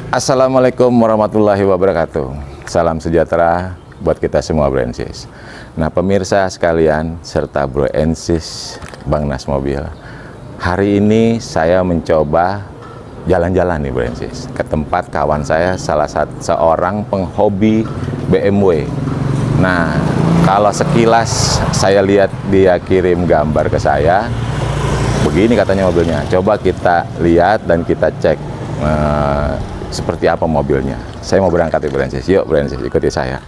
Assalamualaikum warahmatullahi wabarakatuh. Salam sejahtera buat kita semua Brensis. Nah pemirsa sekalian serta Brensis Bang Nas Mobil, hari ini saya mencoba jalan-jalan nih Brensis ke tempat kawan saya, salah satu seorang penghobi BMW. Nah kalau sekilas saya lihat dia kirim gambar ke saya, begini katanya mobilnya. Coba kita lihat dan kita cek seperti apa mobilnya. Saya mau berangkat di Brensis. Yuk Brensis, ikuti saya.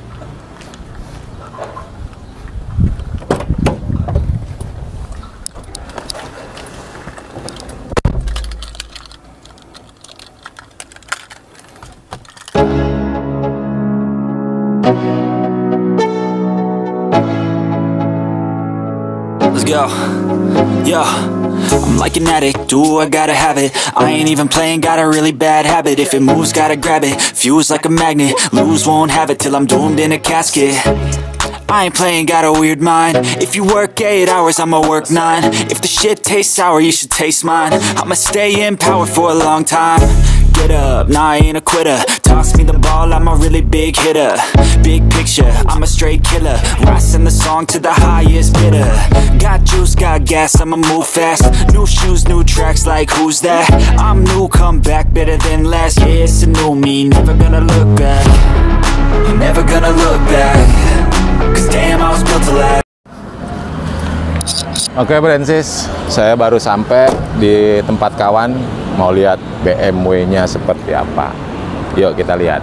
Let's go. Yo, I'm like an addict, do I gotta have it. I ain't even playing, got a really bad habit. If it moves, gotta grab it, fuse like a magnet. Lose, won't have it till I'm doomed in a casket. I ain't playing, got a weird mind. If you work 8 hours, I'ma work 9. If the shit tastes sour, you should taste mine. I'ma stay in power for a long time. Get up, nah I ain't a quitter. Toss me the ball, I'm a really big hitter. Big picture, I'm a straight killer. Rising the song to the highest bidder. Got juice, got gas, I'ma move fast. New shoes, new tracks, like who's that? I'm new, come back, better than last. Yeah, it's a new me, never gonna look back. Never gonna look back. Cause damn, I was built to last. Oke Brensis, saya baru sampai di tempat kawan, mau lihat BMW-nya seperti apa. Yuk kita lihat.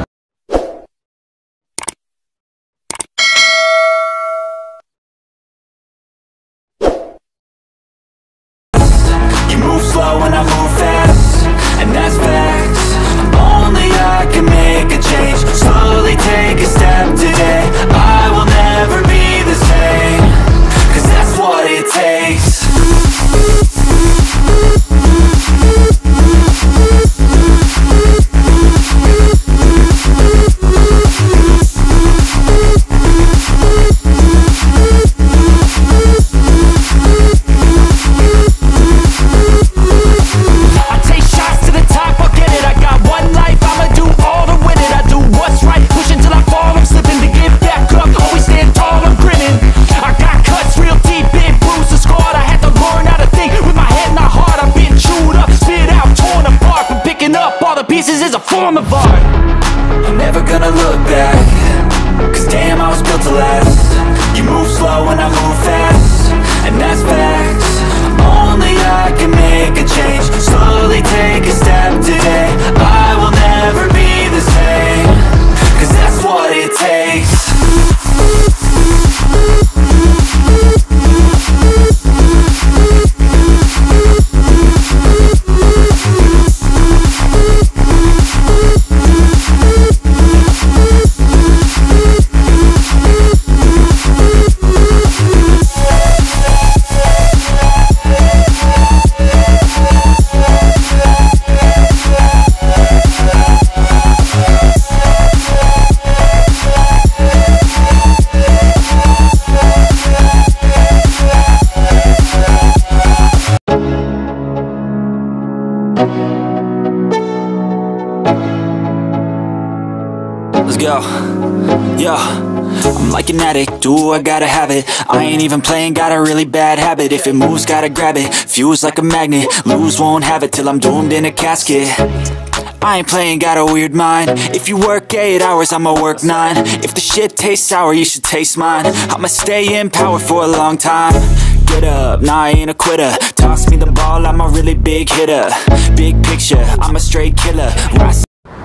You move slow and I move fast, and that's facts. Only I can make a change. Slowly take a step today. I will never be the same. Cause that's what it takes. Pieces is a form of art. I'm never gonna look back. Cause damn, I was built to last. You move slow and I move fast, and that's facts. Only I can make a change. Slowly take a step today. I will never be the same. Cause that's what it takes. Let's go. Yo, I'm like an addict, do I gotta have it. I ain't even playing, got a really bad habit. If it moves, gotta grab it, fuse like a magnet. Lose, won't have it till I'm doomed in a casket. I ain't playing, got a weird mind. If you work 8 hours, I'ma work 9. If the shit tastes sour, you should taste mine. I'ma stay in power for a long time. Get up, nah I ain't a quitter. Toss me the ball, I'm a really big hitter. Big picture, I'm a straight killer. Rise.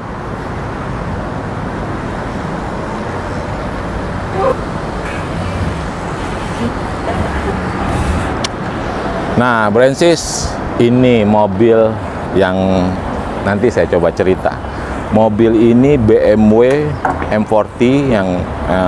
Nah Brensis, ini mobil yang nanti saya coba cerita. Mobil ini BMW M40 yang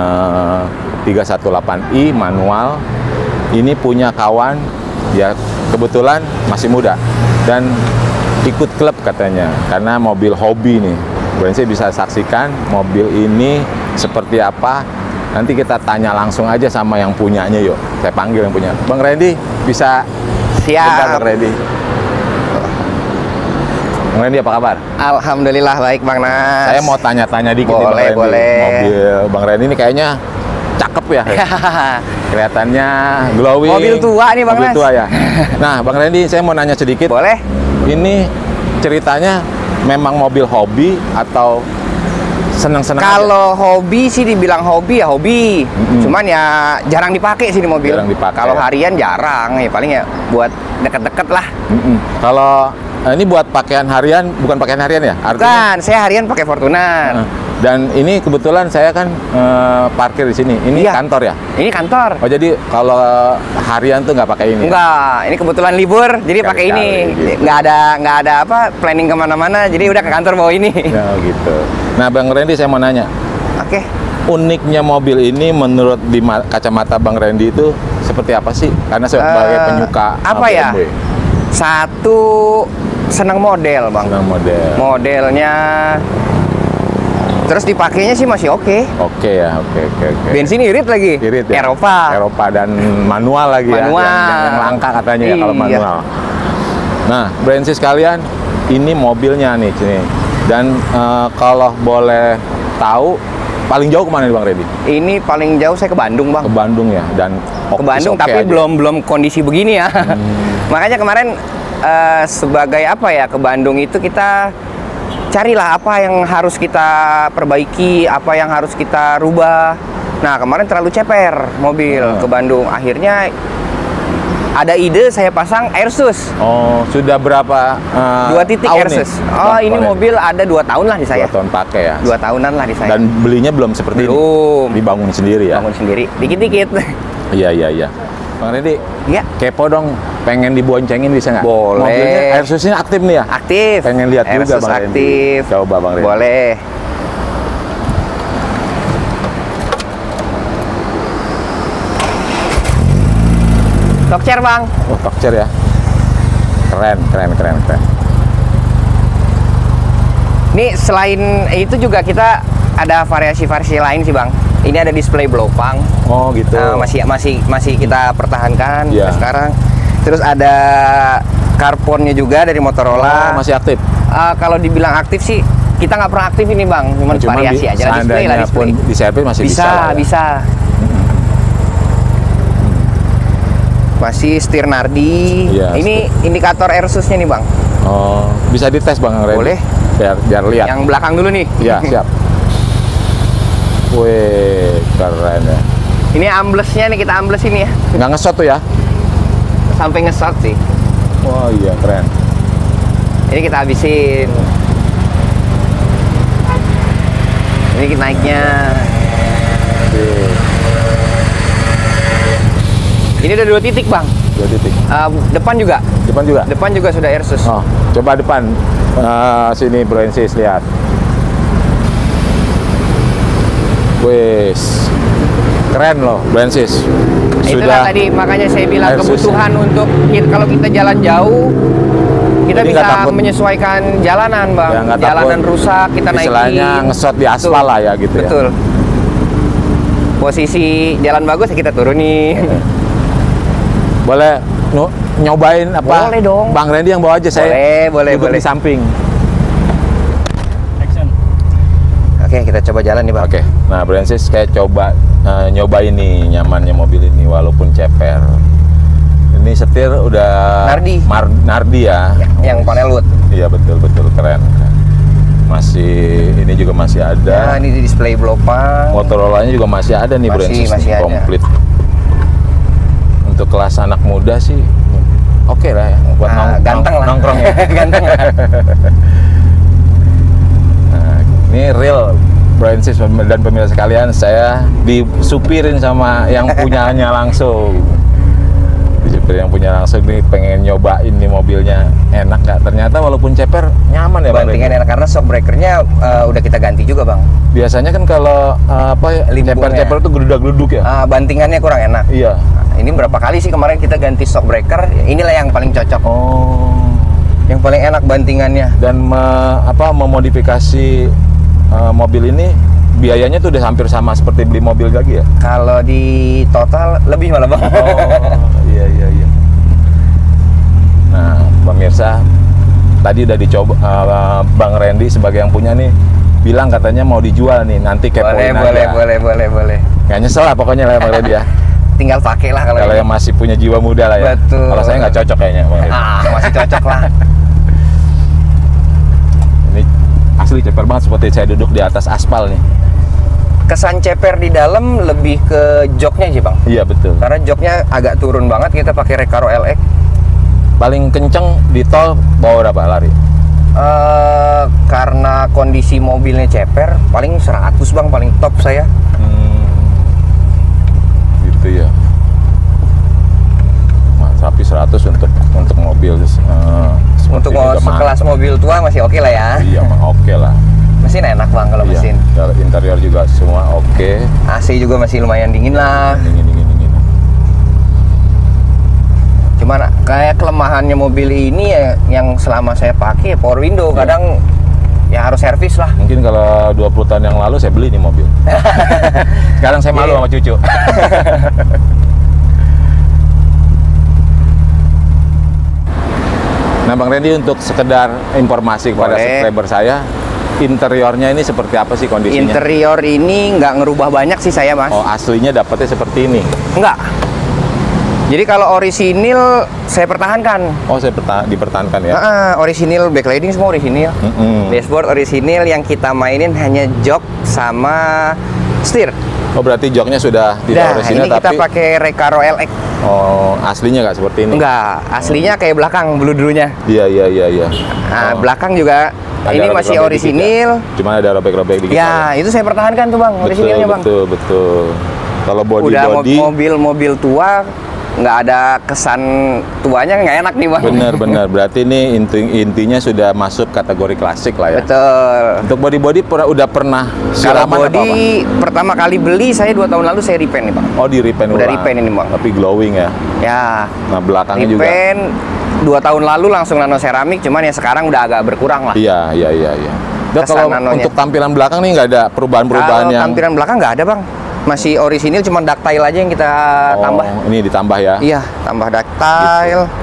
318i manual. Ini punya kawan, ya kebetulan masih muda dan ikut klub katanya, karena mobil hobi nih. Brensis bisa saksikan mobil ini seperti apa. Nanti kita tanya langsung aja sama yang punyanya, yuk. Saya panggil yang punya. Bang Randy, bisa? Siap. Bang Randy. Bang Randy apa kabar? Alhamdulillah baik Bang Nas. Saya mau tanya-tanya dikit nih, Boleh, Bang Randy. boleh. Mobil Bang Randy ini kayaknya cakep ya. Kelihatannya glowing. Mobil tua nih Bang Mobil Nas. tua ya. Nah, Bang Randy, saya mau nanya sedikit. Boleh? Ini ceritanya memang mobil hobi atau seneng-seneng aja? Kalau hobi sih dibilang hobi ya hobi. Cuman ya jarang dipakai sih di mobil. Jarang dipakai. Kalau harian jarang ya paling ya buat deket-deket lah. Kalau ini buat pakaian harian, bukan pakaian harian ya? Bukan, saya harian pakai Fortuner. Dan ini kebetulan saya kan parkir di sini. Ini Iya. kantor ya? Ini kantor. Oh, jadi kalau harian tuh nggak pakai ini? Enggak, ini kebetulan libur, jadi pakai ini. Sekali-sekali, gitu. Nggak ada apa planning kemana-mana, jadi udah ke kantor bawa ini. Ya, gitu. Nah, Bang Randy, saya mau nanya. Oke. Uniknya mobil ini menurut di kacamata Bang Randy itu seperti apa sih? Karena sebagai penyuka apa ya? BMW. Satu, senang model Bang. Senang model. Modelnya. Terus dipakainya sih masih oke. Oke ya, oke. Bensin irit lagi. Irit ya? Eropa. Eropa dan manual lagi Manual. ya. Yang langka katanya ya kalau Iya. manual. Nah, Bransis sekalian, ini mobilnya nih sini. Dan kalau boleh tahu paling jauh kemana nih Bang Randy? Ini paling jauh saya ke Bandung Bang. Ke Bandung ya, dan Ke Bandung oke tapi aja. belum kondisi begini ya. Makanya kemarin sebagai apa ya, ke Bandung itu kita carilah apa yang harus kita perbaiki, apa yang harus kita rubah. Nah, kemarin terlalu ceper mobil ke Bandung. Akhirnya ada ide saya pasang Airsus. Oh, sudah berapa 2 titik tahun Airsus. nih? Oh, ini Boleh. mobil ada 2 tahun lah di 2 saya. tahun pakai ya. 2 tahunan lah di saya. Dan belinya belum seperti Belum. ini. Dibangun sendiri ya. Bangun sendiri, dikit-dikit. Iya. Bang Randy, Ya, kepo dong, pengen diboncengin bisa nggak? Boleh. Mobilnya Airsus ini aktif nih ya? aktif. Pengen lihat juga Airsus Bang Randy. aktif. Coba Bang Randy. Boleh. Talk chair Bang. Oh, Talkchair ya. Keren. Ini selain itu juga kita ada variasi-variasi lain sih Bang. Ini ada display belopang. Oh, gitu. Masih kita pertahankan Iya. sampai sekarang. Terus ada Carphone-nya juga dari Motorola. Oh, masih aktif. Kalau dibilang aktif sih kita nggak pernah aktif ini Bang, cuman variasi aja lah, display lah, seandainya pun display. di servis masih bisa. lah ya. Bisa. Masih setir Nardi. Iya, Ini indikator Airsus-nya nih Bang. Oh, bisa dites Bang Randy. Boleh. Biar lihat. Yang belakang dulu nih. Ya, siap. Wih, keren ya. Ini amblesnya nih, kita ambles ini ya. Nggak ngesot tuh ya? Sampai ngesot sih. Wah, iya keren. Ini kita habisin. Ini kita naiknya. Oke. Ini udah 2 titik Bang. 2 titik. Depan juga. Depan juga? Depan juga sudah Airsus. Oh, coba depan. Sini Bransis, lihat. Wes, keren loh Bransis. Itulah tadi makanya saya bilang Airsus. kebutuhan untuk kalau kita jalan jauh kita Jadi bisa nggak takut. menyesuaikan jalanan Bang. Ya, nggak Jalanan takut. rusak kita naikin. Istilahnya ngesot di aspal lah ya gitu ya. Betul. Posisi jalan bagus ya kita turunin. Boleh nyobain apa? Boleh dong. Bang Randy yang bawa aja, saya Boleh, duduk boleh. di samping. Oke, kita coba jalan nih Bang. Oke, nah Bransis kayak coba nyobain nih nyamannya mobil ini walaupun ceper. Ini setir udah Nardi. Nardi ya. Yang panel wood. Iya betul keren. Masih ini juga masih Ya, ada. ini di display belopang. Motorolanya juga masih ada nih Bransis, masih ada. komplit. Untuk kelas anak muda sih oke lah ya buat ganteng lah. nongkrong ya. Ganteng lah. Nah, ini real Bransis dan pemirsa sekalian, saya disupirin sama yang punyanya langsung. Disupirin yang punya langsung nih, pengen nyobain nih mobilnya enak nggak? Ternyata walaupun ceper nyaman ya Bang. Bantingan enak karena shock breakernya udah kita ganti juga Bang. Biasanya kan kalau Limbungnya. ceper itu geludak-geluduk ya. Bantingannya kurang enak. Iya. Ini berapa kali sih kemarin kita ganti shock breaker, inilah yang paling cocok. Oh. Yang paling enak bantingannya. Dan memodifikasi mobil ini biayanya tuh udah hampir sama seperti beli mobil lagi ya? Kalau di total lebih malah Bang. Oh, iya. Nah, pemirsa, tadi udah dicoba, Bang Randy sebagai yang punya nih bilang katanya mau dijual nih, nanti kepoin aja. Boleh. Nggak nyesel lah pokoknya lah Bang Randy ya. Tinggal pakai lah kalau Yang masih punya jiwa muda lah ya. Betul. Kalau saya nggak cocok kayaknya Bang Randy. Masih cocok lah. Ini asli ceper banget, seperti saya duduk di atas aspal nih. Kesan ceper di dalam lebih ke joknya sih Bang. Iya betul. Karena joknya agak turun banget, kita pakai Recaro LX. Paling kenceng di tol bawa berapa lari? Karena kondisi mobilnya ceper, paling 100 Bang, paling top saya. Gitu ya. Tapi 100 untuk mobil Untuk sekelas mobil tua masih oke lah ya. Iya, oke lah. Mesin enak Bang kalau mesin. Kalau interior juga semua oke. AC juga masih lumayan dingin lah. Dingin. Cuman kayak kelemahannya mobil ini ya, yang selama saya pakai power window, kadang ya harus servis lah. Mungkin kalau 20 tahun yang lalu saya beli nih mobil. Sekarang saya malu sama cucu. Nah Bang Randy, untuk sekedar informasi kepada subscriber saya, interiornya ini seperti apa sih kondisinya? Interior ini nggak ngerubah banyak sih saya Mas. Oh, aslinya dapatnya seperti ini? Enggak. Jadi kalau orisinil saya pertahankan. Oh, saya dipertahankan ya? Orisinil, backlighting semua orisinil. Dashboard orisinil, yang kita mainin hanya jok sama setir. Oh, berarti joknya sudah tidak orisinil, ini kita pakai Recaro LX. Oh, aslinya nggak seperti ini? Enggak, aslinya kayak belakang bludrunya. Iya. Nah, belakang juga ada ini masih orisinil. Ya? Cuma ada robek-robek dikit. Ya, itu saya pertahankan tuh Bang, orisinilnya Bang. Betul. Kalau body udah mobil tua, nggak ada kesan tuanya, nggak enak nih Bang. Benar. Berarti ini intinya sudah masuk kategori klasik lah ya. Betul. Untuk body udah pernah Kalau body pertama kali beli saya 2 tahun lalu saya repaint nih Bang. Oh, di repaint udah repaint ini Bang. Tapi glowing ya. Ya. Nah, belakangnya juga. Repaint 2 tahun lalu langsung nano seramik, cuman ya sekarang udah agak berkurang lah. Iya. Kalau untuk tampilan belakang nih nggak ada perubahan-perubahan yang. Tampilan belakang nggak ada Bang. Masih orisinil, cuma ductile aja yang kita tambah. Ini ditambah ya? Iya, tambah ductile. Gitu.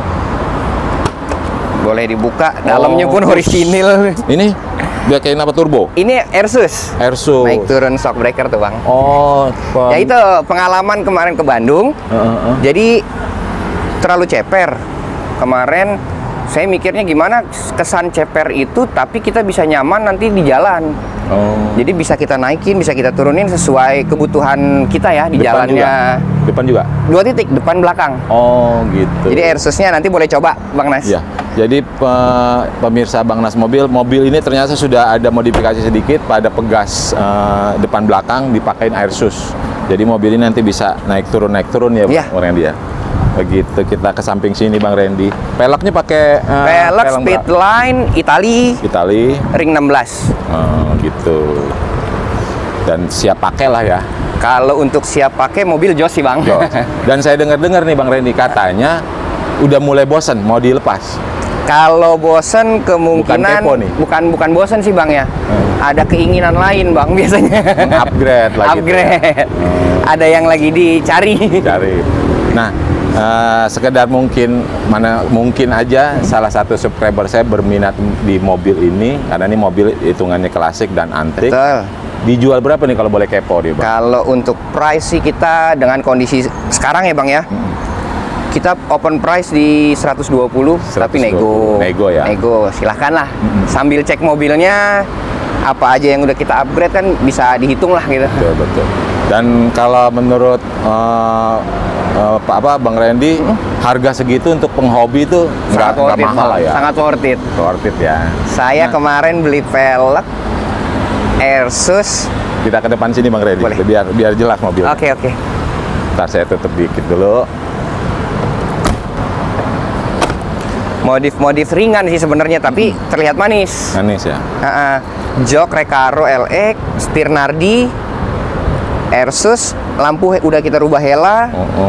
Boleh dibuka, dalamnya pun orisinil. Ini pakai apa, turbo? Ini Airsus. Naik turun shock breaker tuh Bang. Oh, ya itu pengalaman kemarin ke Bandung. Jadi terlalu ceper. Kemarin saya mikirnya gimana kesan ceper itu, tapi kita bisa nyaman nanti di jalan. Jadi bisa kita naikin, bisa kita turunin sesuai kebutuhan kita ya di depan jalannya. Juga? Depan juga? 2 titik, depan belakang. Oh gitu. Jadi Airsusnya nanti boleh coba Bang Nas. Iya. Jadi pemirsa Bang Nas mobil ini ternyata sudah ada modifikasi sedikit pada pegas depan belakang dipakein Airsus. Jadi mobil ini nanti bisa naik turun ya Bang Randy ya. Begitu, kita ke samping sini Bang Randy. Peleknya pakai pelek Speedline Itali ring 16. Gitu. Dan siap pakai lah ya. Kalau untuk siap pakai mobil jos sih Bang. Dan saya dengar nih Bang Randy, katanya udah mulai bosen mau dilepas. Kalau bosen kemungkinan bukan bosen sih Bang ya. Ada keinginan lain Bang biasanya. Upgrade lagi. Ada yang lagi dicari. Nah, sekedar mungkin aja salah satu subscriber saya berminat di mobil ini, karena ini mobil hitungannya klasik dan antik. Betul. Dijual berapa nih kalau boleh kepo nih Bang? Kalau untuk price sih kita dengan kondisi sekarang ya Bang ya, kita open price di 120, tapi nego ya. Nego, silahkan lah. Sambil cek mobilnya, apa aja yang udah kita upgrade kan bisa dihitung lah gitu. Betul. Dan kalau menurut Bang Randy, harga segitu untuk penghobi itu nggak mahal lah ya? Sangat worth it. Worth it ya. Saya kemarin beli velg Airsus. Kita ke depan sini Bang Randy, biar jelas mobil. Oke. Ntar saya tutup dikit dulu. Modif ringan sih sebenarnya, tapi terlihat manis. Manis ya. Jok Recaro LX, setir Nardi, Airsus, lampu udah kita rubah Hella.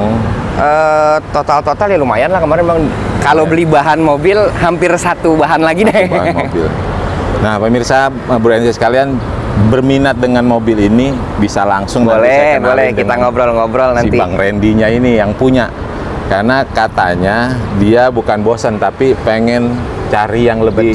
Total ya lumayan lah kemarin Bang. Kalau beli bahan mobil hampir 1 bahan lagi deh. Bahan mobil. Nah pemirsa BroNCS sekalian, berminat dengan mobil ini bisa langsung boleh kita ngobrol-ngobrol nanti. Si Bang Randy-nya ini yang punya. Karena katanya dia bukan bosan tapi pengen cari yang lebih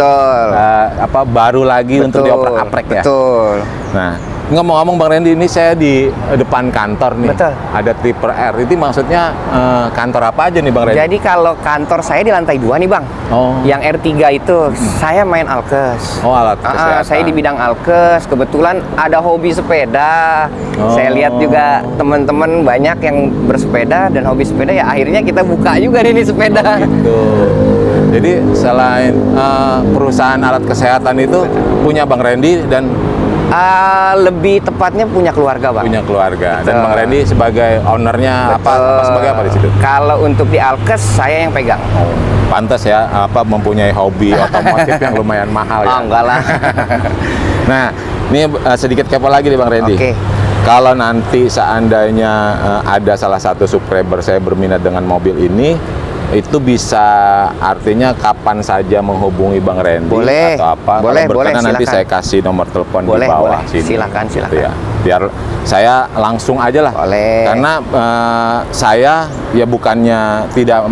baru lagi untuk dioprak-aprek ya. Betul. Nah, ngomong-ngomong Bang Randy, ini saya di depan kantor nih. Betul. Ada Tripper R. Itu maksudnya kantor apa aja nih Bang Randy? Jadi kalau kantor saya di lantai 2 nih Bang. Oh. Yang R3 itu saya main alkes. Oh, alat kesehatan. Saya di bidang alkes. Kebetulan ada hobi sepeda. Oh. Saya lihat juga teman-teman banyak yang bersepeda dan hobi sepeda, ya akhirnya kita buka juga nih sepeda. Gitu. Jadi selain perusahaan alat kesehatan itu punya Bang Randy dan lebih tepatnya punya keluarga Bang. Punya keluarga. Betul. Dan Bang Randy sebagai ownernya apa sebagai apa di situ? Kalau untuk di alkes saya yang pegang. Pantas ya, mempunyai hobi otomotif yang lumayan mahal ya. Oh, enggak lah. Nah, ini sedikit kepo lagi nih Bang Randy. Oke. Kalau nanti seandainya ada salah satu subscriber saya berminat dengan mobil ini, itu bisa artinya kapan saja menghubungi Bang Randy boleh, atau apa? Boleh, kalau berkenan nanti silakan. saya kasih nomor telepon Boleh, di bawah boleh. sini. Silakan. Gitu ya. Biar saya langsung aja lah. Boleh. Karena saya ya bukannya tidak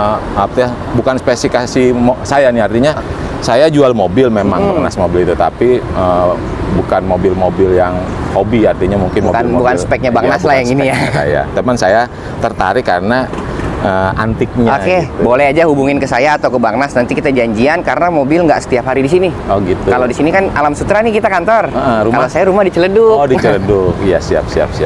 bukan spesifikasi saya nih, artinya saya jual mobil memang Bangnas mobil itu, tapi bukan mobil-mobil yang hobi, artinya mungkin bukan speknya Bangnas lah yang ini ya. Saya. Teman saya tertarik karena antiknya. Oke, gitu. boleh aja hubungin ke saya atau ke Bangnas, nanti kita janjian karena mobil nggak setiap hari di sini. Oh gitu. Kalau di sini kan Alam Sutra nih kita kantor. Rumah? Kalau saya rumah di Ciledug. Oh, di Ciledug. Iya, siap.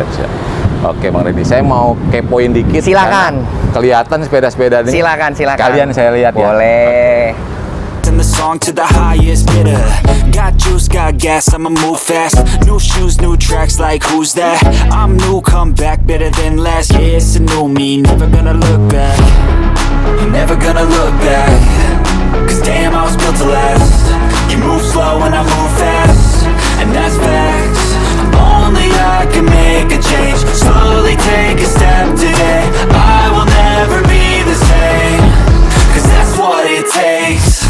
Oke Bang Randy, saya mau kepoin dikit. Silakan. Kelihatan sepeda-sepeda ini. Silakan. Kalian saya lihat ya. Boleh. And the song to the highest bidder. Got juice, got gas, I'ma move fast. New shoes, new tracks, like who's that? I'm new, come back, better than last. Yeah, it's a new me, never gonna look back. Never gonna look back. Cause damn, I was built to last. You move slow and I move fast. And that's facts. Only I can make a change. Slowly take a step today. I will never be the same. Cause that's what it takes.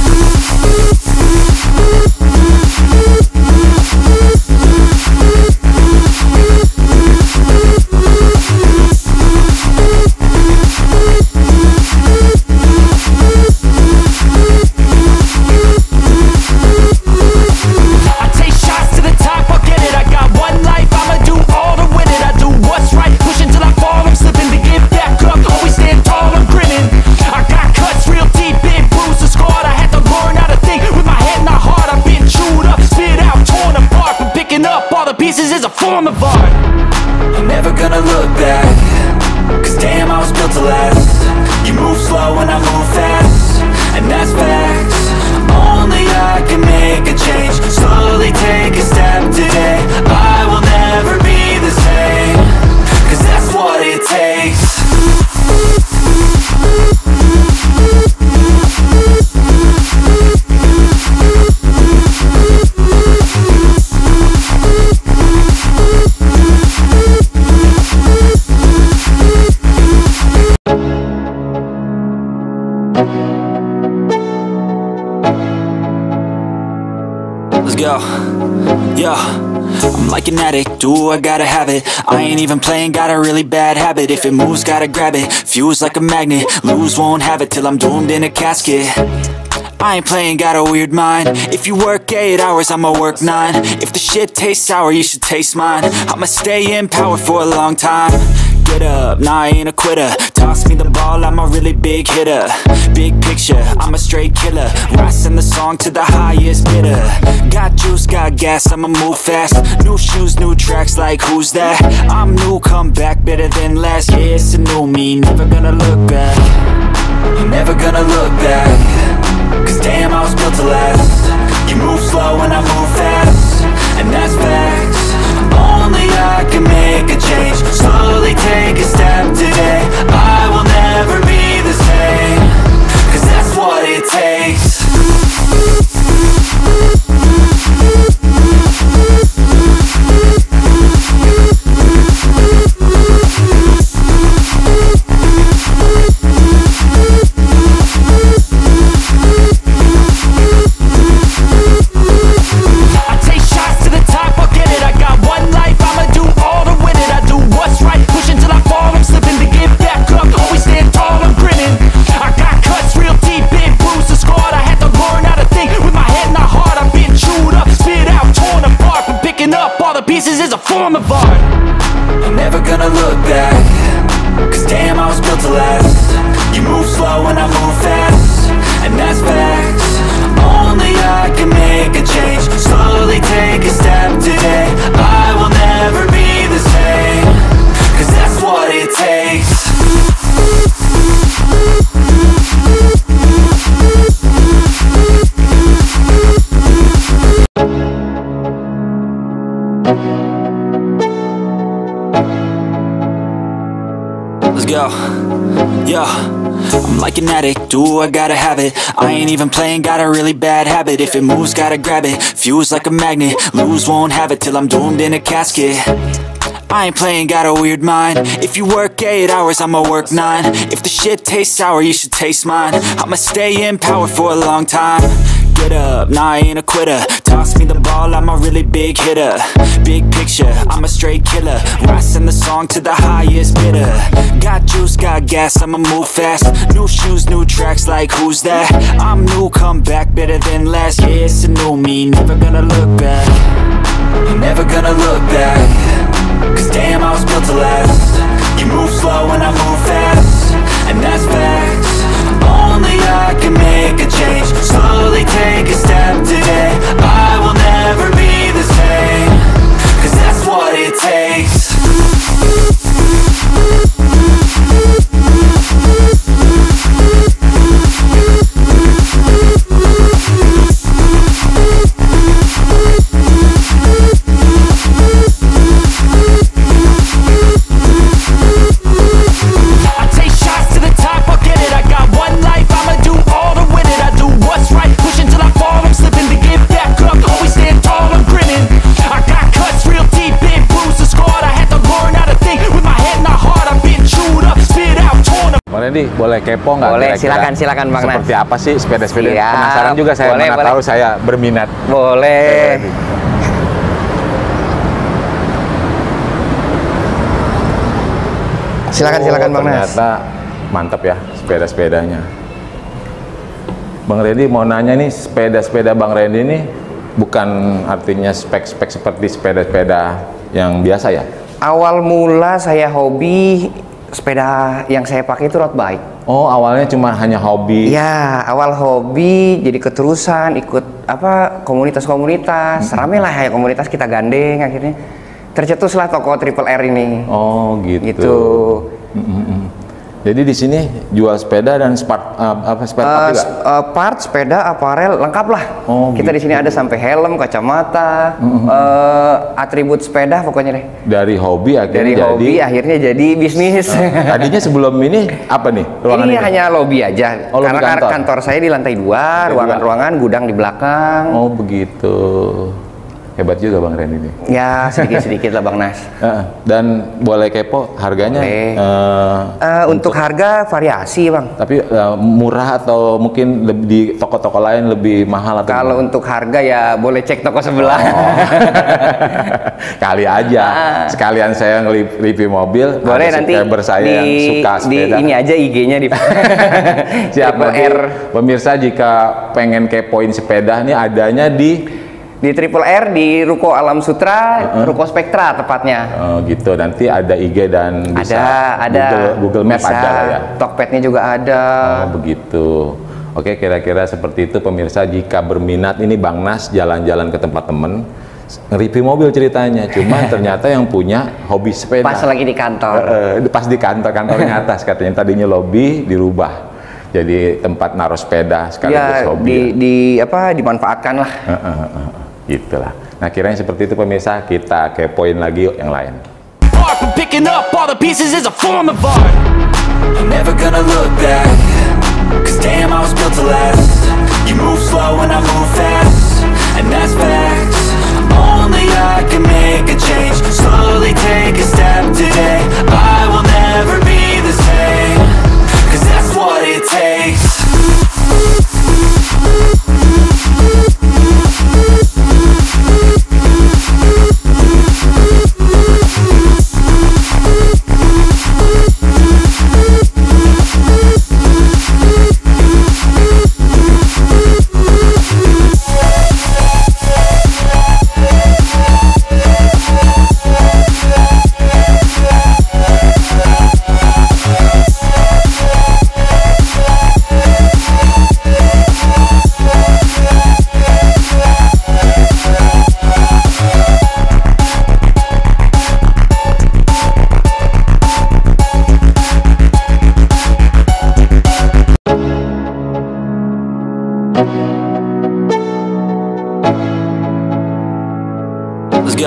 Pieces is a form of art. I'm never gonna look back. Cause damn, I was built to last. You move slow and I move fast. And that's facts. Only I can make a change. Slowly take a step today. I will never be the same. Cause that's what it takes. Go, yeah, I'm like an addict, do I gotta have it. I ain't even playing, got a really bad habit. If it moves, gotta grab it, fuse like a magnet. Lose, won't have it till I'm doomed in a casket. I ain't playing, got a weird mind. If you work 8 hours, I'ma work 9. If the shit tastes sour, you should taste mine. I'ma stay in power for a long time. Get up, nah, I ain't a quitter. Toss me the ball, I'm a really big hitter. Big picture, I'm a straight killer. Rising the song to the highest bidder. Got juice, got gas, I'ma move fast. New shoes, new tracks, like who's that? I'm new, come back, better than last. Yeah, it's a new me, never gonna look back. Never gonna look back. Cause damn, I was built to last. You move slow and I move fast. And that's facts. Only I can make a change. Slowly take a step today. I will never be the same. Cause that's what it takes. Pushing till I fall, I'm slipping to get back up. Always stand tall, I'm You move slow and I move fast, and that's facts. Only I can make a change. Slowly take a step today. I will never be the same, 'cause that's what it takes. Let's go. Yo, I'm like an addict, do I gotta have it. I ain't even playing, got a really bad habit. If it moves, gotta grab it. Fuse like a magnet, lose, won't have it till I'm doomed in a casket. I ain't playing, got a weird mind. If you work 8 hours, I'ma work 9. If the shit tastes sour, you should taste mine. I'ma stay in power for a long time. Get up, nah, I ain't a quitter. Toss me the ball, I'm a really big hitter. Big picture, I'm a straight killer. Rising the song to the highest bidder. Got juice, got gas, I'ma move fast. New shoes, new tracks, like who's that? I'm new, come back, better than last. Yeah, it's a new me, never gonna look back. Never gonna look back, 'cause damn, I was built to last. You move slow and I move fast, and that's facts. Only I can make a change. Slowly take a step today. I will never be the same, 'cause that's what it takes. Randy, boleh kepo nggak? Boleh, kira-kira silakan Bang Nas. Seperti apa sih sepeda-sepeda? Siap. Penasaran juga saya, Boleh, mana boleh. tahu saya berminat. Boleh. Silakan Bang Nas. Ternyata mantap ya sepeda-sepedanya. Bang Randy mau nanya nih, sepeda-sepeda Bang Randy ini bukan artinya spek-spek seperti sepeda-sepeda yang biasa ya? Awal mula saya hobi, sepeda yang saya pakai itu road bike. Oh, awalnya cuma hanya hobi. Ya, awal hobi jadi keterusan ikut apa komunitas-komunitas. Rame lah ya komunitas, kita gandeng, akhirnya tercetuslah toko Triple R ini. Oh, gitu. Gitu. Jadi di sini jual sepeda dan spare part juga? Part, sepeda, aparel, lengkap lah. Oh, kita gitu. di sini ada sampai helm, kacamata, atribut sepeda pokoknya deh. Dari hobi akhirnya Dari jadi. hobi akhirnya jadi bisnis. Tadinya sebelum ini apa nih? Ruangan Ini hanya lobby aja. Oh, lobby Karena kantor. kantor saya di lantai 2, ruangan-ruangan, gudang di belakang. Oh, begitu. Hebat juga Bang Randy ini. Ya, sedikit-sedikit lah Bang Nas. Dan boleh kepo harganya? Boleh. Untuk harga variasi Bang. Tapi murah atau mungkin di toko-toko lain lebih mahal atau Kalau gimana? untuk harga ya boleh cek toko sebelah. Kali aja. Sekalian saya nge-review mobil. Boleh ada nanti subscriber saya yang suka di sepeda. ini aja IG-nya di Siap Triple nanti R. pemirsa jika pengen kepoin sepeda nih adanya di Di Triple R di Ruko Alam Sutra, Ruko Spektra tepatnya. gitu. Nanti ada IG dan bisa Ada Google Map bisa. ada lah ya. Tokpednya juga ada. Oh, begitu. Oke, kira-kira seperti itu pemirsa. Jika berminat ini Bang Nas jalan-jalan ke tempat temen, nge-review mobil ceritanya. Cuma ternyata yang punya hobi sepeda. Pas lagi di kantor. Pas di kantornya atas katanya. Tadinya lobby dirubah jadi tempat naruh sepeda sekaligus Ya, hobi. dimanfaatkan lah. Gitulah. Nah, kiranya seperti itu pemirsa. Kita kepoin lagi yuk yang lain. Art from picking up all the pieces is a form of art. I'm never gonna look back, 'cause damn, I was built to last. You move slow and I move fast, and that's facts. Only I can make a change. Slowly take a step today. I will never be the same, 'cause that's what it takes.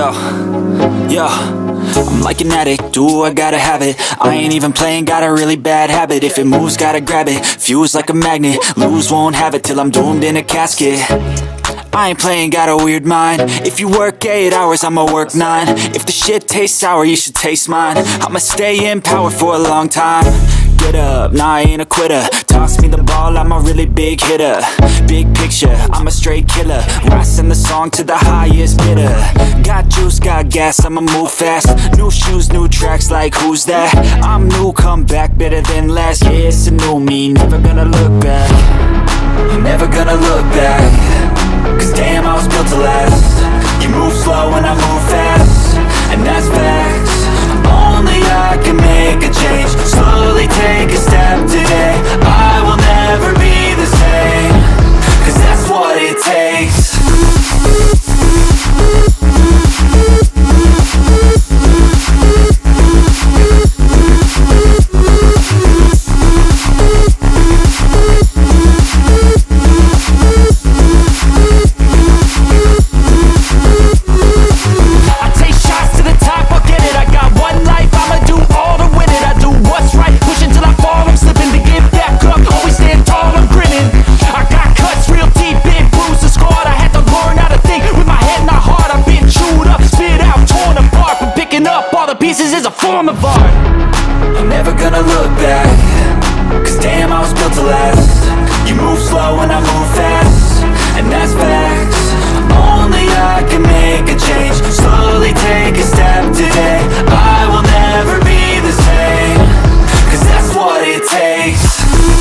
go. Yeah. I'm like an addict, do I gotta have it. I ain't even playing, got a really bad habit. If it moves, gotta grab it, fuse like a magnet. Lose, won't have it till I'm doomed in a casket. I ain't playing, got a weird mind. If you work 8 hours, I'ma work 9. If the shit tastes sour, you should taste mine. I'ma stay in power for a long time. Get up, nah, I ain't a quitter. Toss me the ball, I'm a really big hitter. Big picture, I'm a straight killer. Rising the song to the highest bidder. Got juice, got gas, I'ma move fast. New shoes, new tracks, like who's that? I'm new, come back, better than last. Yeah, it's a new me, never gonna look back. Never gonna look back. Cause damn, I was built to last. You move slow and I move fast, and that's facts. Only I can make a change. Slowly take a step today. I will never be the same. Cause that's what it takes. Pieces is a form of art. I'm never gonna look back. Cause damn, I was built to last. You move slow and I move fast, and that's facts. Only I can make a change. Slowly take a step today. I will never be the same. Cause that's what it takes.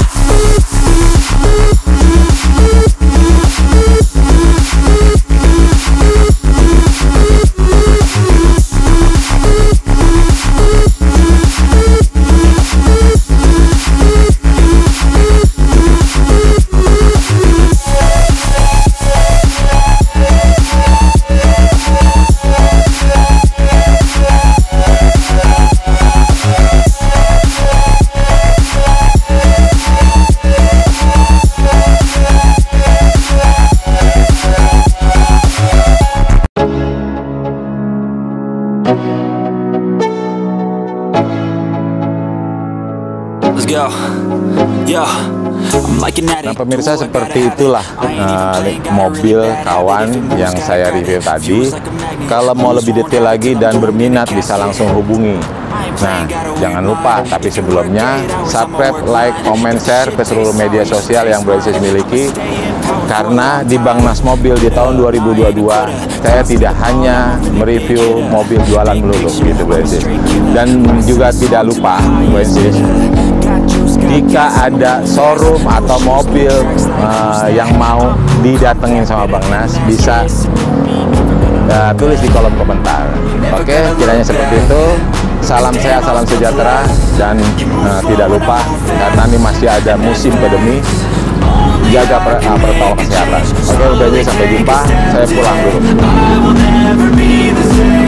Let's go. Yo. Nah pemirsa, seperti itulah mobil kawan yang saya review tadi. Kalau mau lebih detail lagi dan berminat bisa langsung hubungi. Nah jangan lupa, tapi sebelumnya subscribe, like, comment, share ke seluruh media sosial yang Bro&Sis miliki. Karena di Bangnas Mobil di tahun 2022 saya tidak hanya mereview mobil jualan melulu gitu Bro&Sis. Dan juga tidak lupa Bro&Sis, jika ada showroom atau mobil yang mau didatengin sama Bang Nas, bisa tulis di kolom komentar. Oke, kiranya seperti itu. Salam sehat, salam sejahtera, dan tidak lupa karena ini masih ada musim pandemi, jaga protokol kesehatan. Oke, udah, sampai jumpa. Saya pulang dulu.